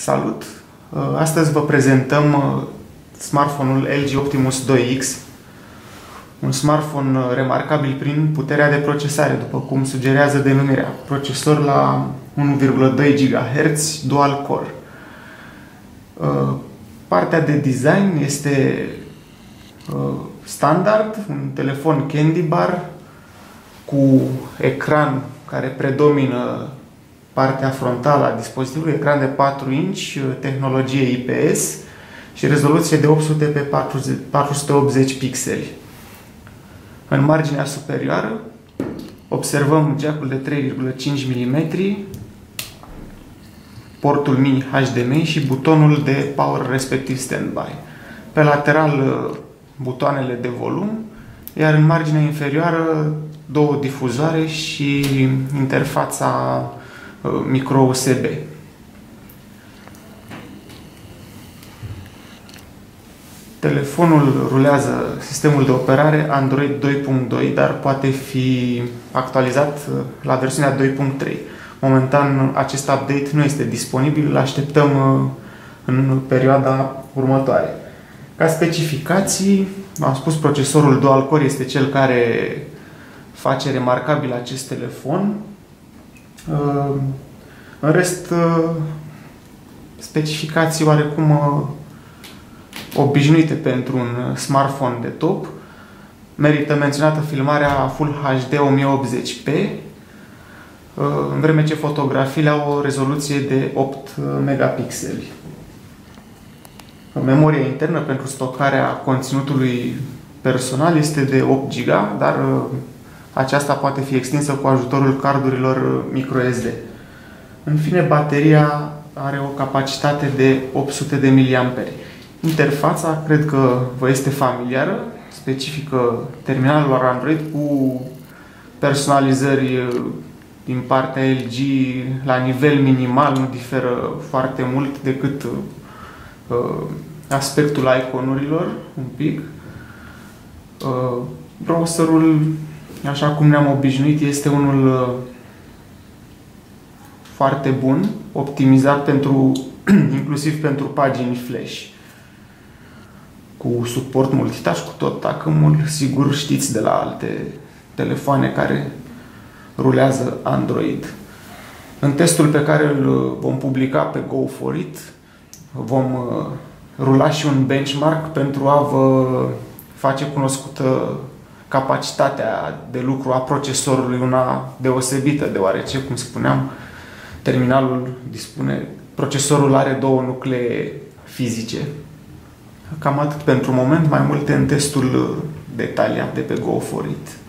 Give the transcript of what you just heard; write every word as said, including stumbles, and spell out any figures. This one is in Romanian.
Salut! Astăzi vă prezentăm smartphone-ul L G Optimus doi X, un smartphone remarcabil prin puterea de procesare, după cum sugerează denumirea. Procesor la unu virgulă doi gigahertz dual core. Partea de design este standard, un telefon Candy Bar cu ecran care predomină partea frontală a dispozitivului, ecran de patru inci, tehnologie I P S și rezoluție de opt sute pe patru sute optzeci pixeli. În marginea superioară observăm jack-ul de trei virgulă cinci milimetri, portul mini H D M I și butonul de power respectiv standby. Pe lateral butoanele de volum, iar în marginea inferioară două difuzoare și interfața micro U S B. Telefonul rulează sistemul de operare Android doi punct doi, dar poate fi actualizat la versiunea doi punct trei. Momentan acest update nu este disponibil, îl așteptăm în perioada următoare. Ca specificații, am spus, procesorul dual core este cel care face remarcabil acest telefon. În rest, specificații oarecum obișnuite pentru un smartphone de top. Merită menționată filmarea Full H D o mie optzeci p, în vreme ce fotografiile au o rezoluție de opt megapixeli. Memoria internă pentru stocarea conținutului personal este de opt giga, dar aceasta poate fi extinsă cu ajutorul cardurilor microSD. În fine, bateria are o capacitate de opt sute de miliamperi. Interfața cred că vă este familiară, specifică terminalelor Android cu personalizări din partea L G la nivel minimal, nu diferă foarte mult decât uh, aspectul iconurilor, un pic. Uh, browserul, așa cum ne-am obișnuit, este unul uh, foarte bun, optimizat pentru, inclusiv pentru pagini flash. Cu suport multitouch, cu tot tacâmul, sigur știți de la alte telefoane care rulează Android. În testul pe care îl vom publica pe Go for It, vom uh, rula și un benchmark pentru a vă face cunoscută capacitatea de lucru a procesorului, una deosebită, deoarece, cum spuneam, terminalul dispune, procesorul are două nuclee fizice. Cam atât pentru moment, mai multe în testul detaliat de pe Go for It.